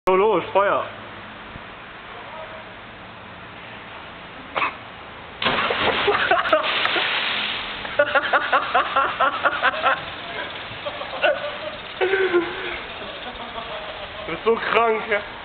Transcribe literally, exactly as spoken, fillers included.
So, los, Feuer! Du bist so krank, ja?